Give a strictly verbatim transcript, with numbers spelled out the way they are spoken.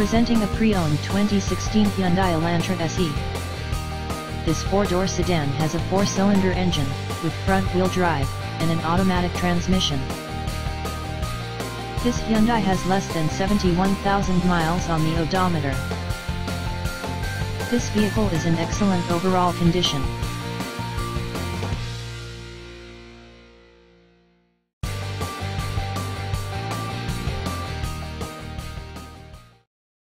Presenting a pre-owned twenty sixteen Hyundai ELANTRA S E. This four-door sedan has a four-cylinder engine, with front-wheel drive, and an automatic transmission. This Hyundai has less than seventy-one thousand miles on the odometer. This vehicle is in excellent overall condition.